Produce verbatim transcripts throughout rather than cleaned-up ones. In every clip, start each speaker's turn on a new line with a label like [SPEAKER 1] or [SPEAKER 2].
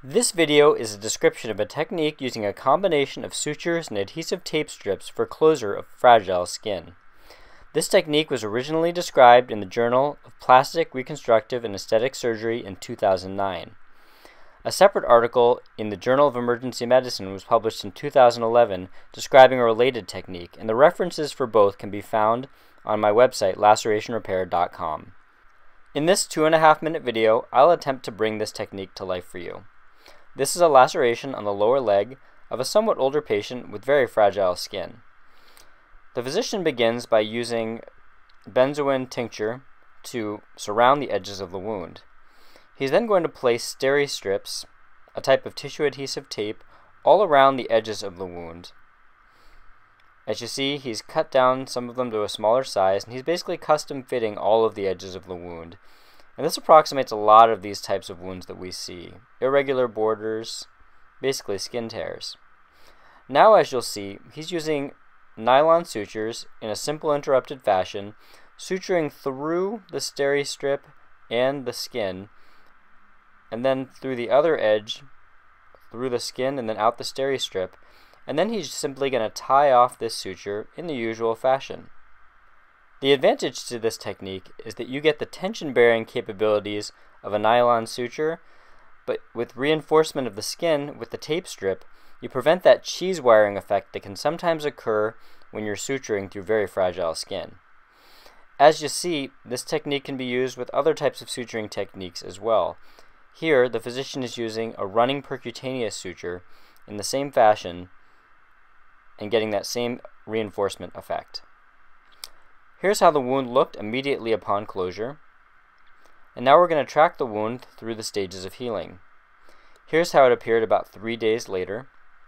[SPEAKER 1] This video is a description of a technique using a combination of sutures and adhesive tape strips for closure of fragile skin. This technique was originally described in the Journal of Plastic, Reconstructive, and Aesthetic Surgery in two thousand nine. A separate article in the Journal of Emergency Medicine was published in two thousand eleven describing a related technique, and the references for both can be found on my website, laceration repair dot com. In this two and a half minute video, I'll attempt to bring this technique to life for you. This is a laceration on the lower leg of a somewhat older patient with very fragile skin. The physician begins by using benzoin tincture to surround the edges of the wound. He's then going to place steri strips, a type of tissue adhesive tape, all around the edges of the wound. As you see, he's cut down some of them to a smaller size, and he's basically custom fitting all of the edges of the wound. And this approximates a lot of these types of wounds that we see. Irregular borders, basically skin tears. Now, as you'll see, he's using nylon sutures in a simple interrupted fashion, suturing through the steri strip and the skin, and then through the other edge, through the skin, and then out the steri strip. And then he's simply going to tie off this suture in the usual fashion. The advantage to this technique is that you get the tension-bearing capabilities of a nylon suture, but with reinforcement of the skin with the tape strip, you prevent that cheese wiring effect that can sometimes occur when you're suturing through very fragile skin. As you see, this technique can be used with other types of suturing techniques as well. Here, the physician is using a running percutaneous suture in the same fashion and getting that same reinforcement effect. Here's how the wound looked immediately upon closure. And now we're going to track the wound through the stages of healing. Here's how it appeared about three days later.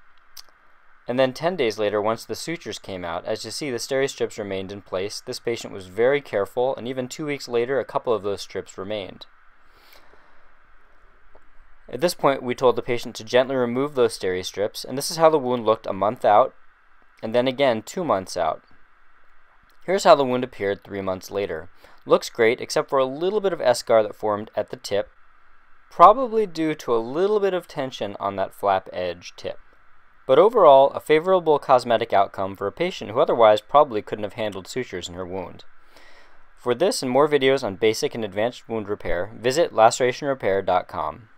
[SPEAKER 1] And then ten days later, once the sutures came out, as you see, the steri strips remained in place. This patient was very careful, and even two weeks later, a couple of those strips remained. At this point, we told the patient to gently remove those steri strips, and this is how the wound looked a month out, and then again two months out. Here's how the wound appeared three months later. Looks great, except for a little bit of eschar that formed at the tip, probably due to a little bit of tension on that flap edge tip. But overall, a favorable cosmetic outcome for a patient who otherwise probably couldn't have handled sutures in her wound. For this and more videos on basic and advanced wound repair, visit laceration repair dot com.